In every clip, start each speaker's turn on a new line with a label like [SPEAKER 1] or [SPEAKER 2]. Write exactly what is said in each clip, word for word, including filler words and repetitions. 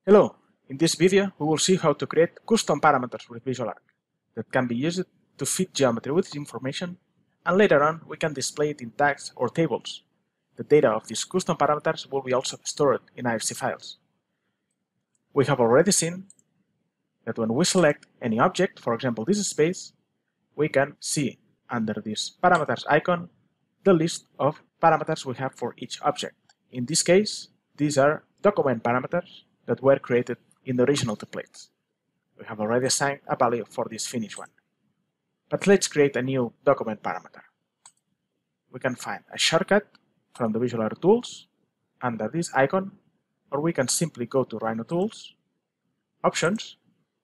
[SPEAKER 1] Hello, in this video we will see how to create custom parameters with VisualARQ that can be used to fit geometry with information, and later on we can display it in tags or tables. The data of these custom parameters will be also stored in I F C files. We have already seen that when we select any object, for example this space, we can see under this parameters icon the list of parameters we have for each object. In this case, these are document parameters that were created in the original templates. We have already assigned a value for this finished one. But let's create a new document parameter. We can find a shortcut from the VisualARQ tools under this icon, or we can simply go to Rhino tools, options,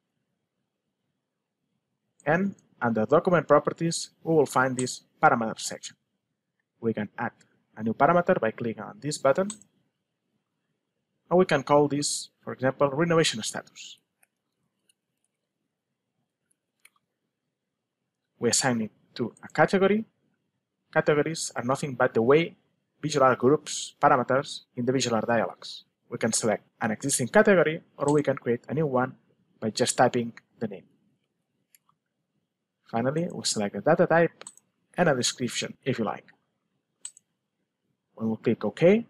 [SPEAKER 1] and under document properties we will find this parameter section. We can add a new parameter by clicking on this button, and we can call this, for example, renovation status. We assign it to a category. Categories are nothing but the way VisualARQ groups parameters in the VisualARQ dialogs. We can select an existing category, or we can create a new one by just typing the name. Finally, we select a data type and a description if you like. When we click OK,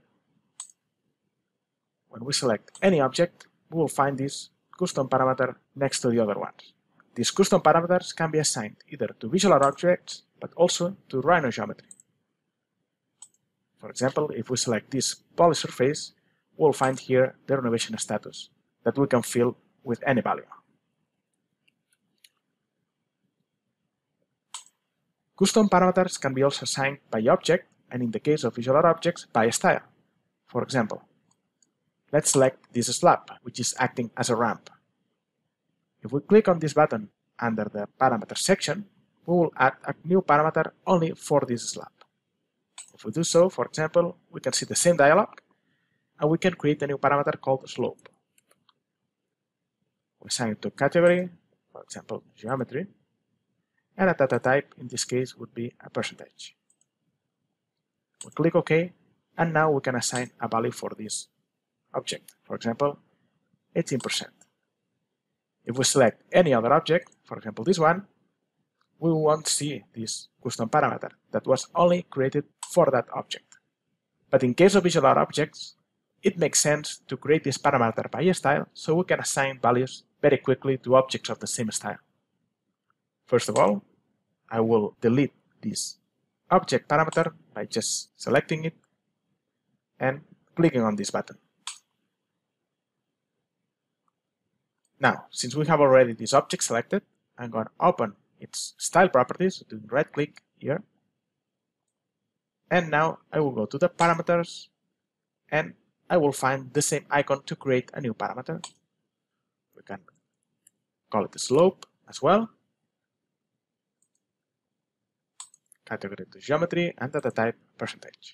[SPEAKER 1] when we select any object, we will find this custom parameter next to the other ones. These custom parameters can be assigned either to VisualARQ objects, but also to Rhino geometry. For example, if we select this poly surface, we will find here the renovation status that we can fill with any value. Custom parameters can be also assigned by object, and in the case of VisualARQ objects, by style. For example, let's select this slab, which is acting as a ramp. If we click on this button under the parameter section, we will add a new parameter only for this slab. If we do so, for example, we can see the same dialog, and we can create a new parameter called slope. We assign it to a category, for example, geometry, and a data type in this case would be a percentage. We click OK, and now we can assign a value for this object, for example, eighteen percent. If we select any other object, for example this one, we won't see this custom parameter that was only created for that object. But in case of VisualARQ objects, it makes sense to create this parameter by style so we can assign values very quickly to objects of the same style. First of all, I will delete this object parameter by just selecting it and clicking on this button. Now, since we have already this object selected, I'm going to open its style properties, doing right click here. And now I will go to the parameters and I will find the same icon to create a new parameter. We can call it the slope as well. Category to geometry and data type percentage.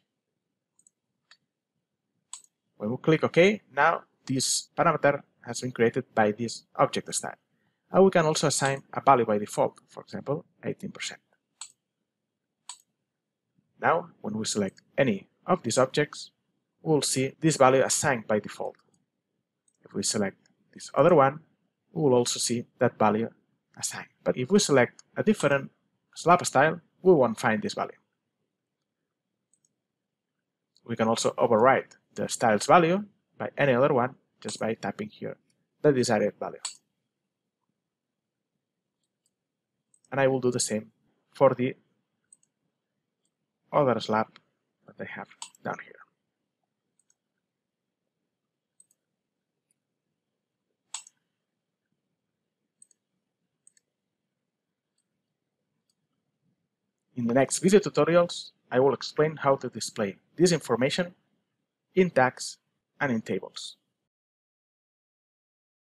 [SPEAKER 1] When we click OK, now this parameter has been created by this object style. And we can also assign a value by default, for example, eighteen percent. Now, when we select any of these objects, we will see this value assigned by default. If we select this other one, we will also see that value assigned. But if we select a different slab style, we won't find this value. We can also override the style's value by any other one just by typing here the desired value. And I will do the same for the other slab that I have down here. In the next video tutorials, I will explain how to display this information in tags and in tables.